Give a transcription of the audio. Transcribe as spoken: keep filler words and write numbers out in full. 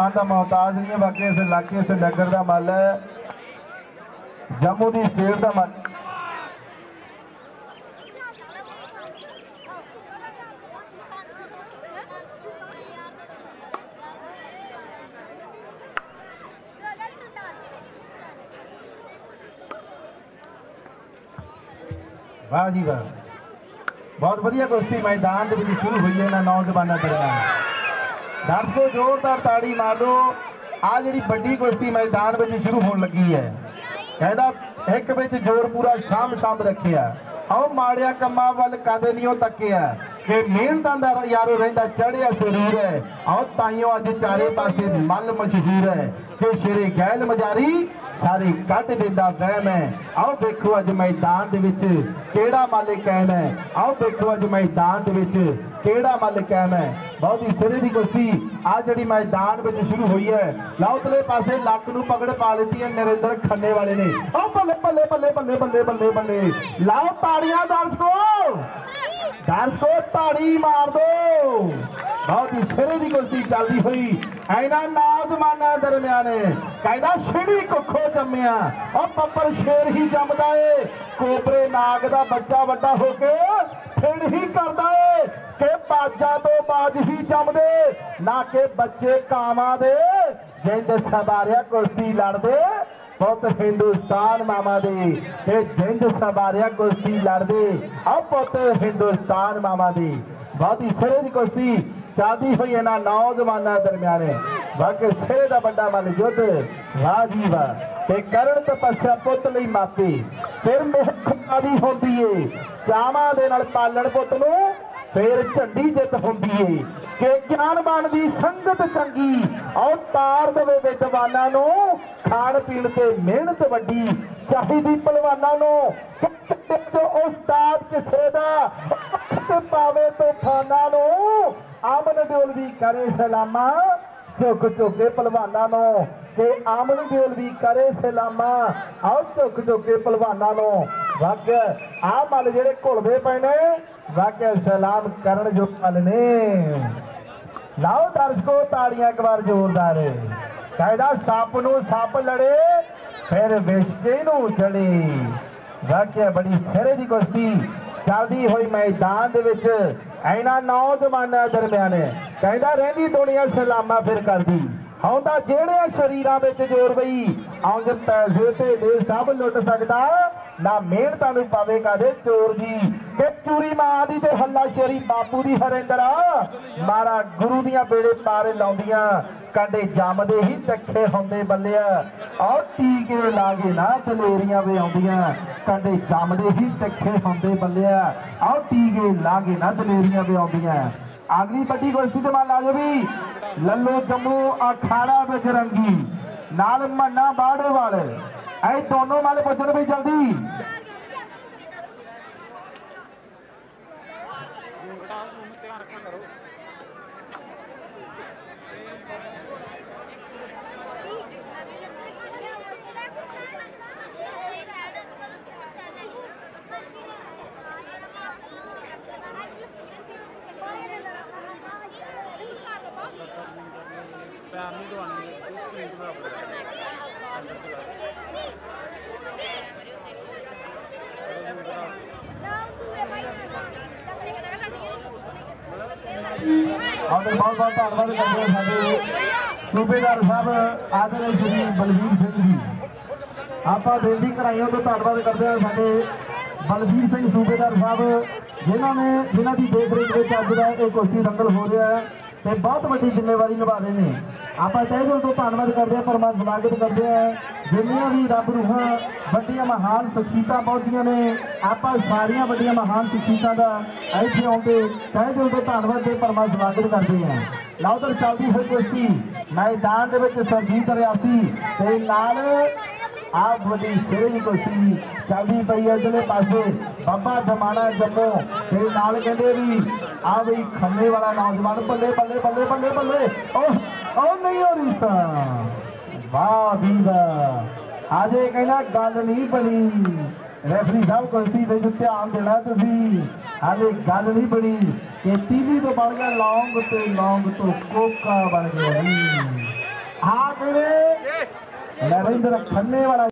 मैदान का मोहताज नहीं है, बाकी इस इलाके इस नगर का मल है, जम्मू की स्टेट का मल। वाह जी वाह, बहुत बढ़िया कुश्ती मैदान के शुरू हुई है ना नौजवानों दरम्यान। दर्शकों जोरदार ताड़ी मार दो। आ जी बड़ी कुश्ती मैदान में शुरू होने लगी है, कहता एक बिच जोर पूरा शाम शाम रखिया, आओ माड़िया कमा वाल कदे नहीं तकिया कि मेहनतां दा यारो रहिंदा चढ़िया जरूर है। आओ ताइयों अज चारे पासे मल मशहूर है कि शेरे गैल मजारी सारी कट देंदा वहम है। आओ देखो अज मैदान दे विच केड़ा मल कैम है, आओ देखो अज मैदान दे विच केड़ा मल कैम है। बहुत ही सिरे की कुश्ती आ जी मैदान में शुरू हुई है। लाओ तले पासे लक नूं पगड़ पा ली है नरेंद्र खन्ने वाले ने। ओ बल्ले बल्ले बल्ले बल्ले बल्ले बल्ले बल्ले, लाओ ताड़ियां दर्शकों, दर्शकों ताड़ी मार दो। बहुत ही सिरे की कुश्ती चलती हुई इन्हां नौजवानों दरम्यान कहता छिड़ी कुखो जम्मिया और पप्पर शेर ही जमदा है, कोबरे नाग दा बच्चा वड्डा होके फिर ही करदा है कि बाजा तो बाज ही जमदे ना के बच्चे कामा दे। जिंद सवारिया कुश्ती लड़दे पुत हिंदुस्तान मामा दे, जिंद सवारिया कुश्ती लड़दे अब पुत हिंदुस्तान मामा दे। बहुत ही सिरे की कुश्ती चलती हुई इन्हां नौजवानों दरम्यान। बाकी सिरे का बड़ा मन युद्ध वाह जी वाह, ते करण तपस्या पुत लई मापे फिर मेहनती होती है, चावां दे नाल पालण पुत नूं फिर झंडी जित होती है कि ज्ञानवान की संगत चंगी और तार दे विद्वानां नूं खाण पीण ते मेहनत वड्डी चाहिदी पहलवानां नूं जो उस्ताद किसे दा पावे तूफानां नूं आमन दिल भी करे सलामा झुक झुके पहलवानां नूं कि आमन दिल भी करे सलामा आओ झुक झुके पहलवानां नूं। वाकई आ मल जेडे घुलदे पे ने वाकई सलाम करन जो मल ने। लाओ दर्शकों ताड़ियां एक बार जोरदार, कहता सप नूं सप लड़े फिर विशके नूं चढ़े। वाकई बड़ी सिरे की कुश्ती चलती हुई मैदान दे विच इन्हां नौजवानों दरम्यान कहता रहिंदी दुनिया सलामा फिर करदी आउंदा जेड़े शरीरां विच जोर बई आउंज पैसे ते सब लुट सकदा ना मेहनतां नूं पावे कादे चोर जी कि चूरी मां दी ते हल्ला शेरी बापू दी हरिंदरा मारा गुरु दियां बेड़े पारे लाउंदियां कंडे जमदे ही चखे होंदे बल्लिया और टीके लागे ना दलेरियां वे आउंदियां कंडे जमदे ही चखे होंदे बल्लिया और टीके लागे ना दलेरियां वे आउंदियां। अगली बड़ी कुश्ती ते मान लो भी लल्लो जम्मू अखाड़ा बजरंगी नाल मन्ना बाड़े वाले ऐ दोनों माले बजन भी जल्दी। बहुत बहुत धन्यवाद करते हैं साडे सूबेदार साहब आदरणीय श्री बलवीर सिंह जी। आप बेनती कराइयों तो धन्यवाद करते हैं साडे बलवीर सिंह सूबेदार साहब जिन्होंने जिन्हों की देख रेख में अज का यह कुश्ती दंगल हो रहा है तो बहुत बड़ी जिम्मेवारी निभा रहे हैं। आप तहे दिल तो धन्यवाद करते हैं, परमात्मा स्वागत करते हैं जिन्नियां भी रब रूहां बड़िया महान शख्सियतां पहुंचियां ने आप सारिया बड़िया महान शख्सियतां का इत्थे आउंदे तहे दिल तो धन्यवाद ते परमात्मा स्वागत करते हैं। लाओ तो चलती हुई कुश्ती मैदान दे विच सरजीत रियासी ते नाल आप बड़ी सिरे की कुश्ती चलती पई है। इधरले पासे बाबा जमाना जम्मू ते नाल कहंदे भी आ बई खन्ने वाला नौजवान बल्ले बल्ले बल्ले बल्ले बल्ले ओ ओ नहीं हो रही सा वाह भी वाह आज कहना गल नहीं बनी। रेफरी साहब कुश्ती विच ध्यान देना तुसीं हाले गल नहीं बनी कि टीवी तो बन गया लौंग ते लौंग तो कोका बन गया। नरेंद्र खन्ने वाला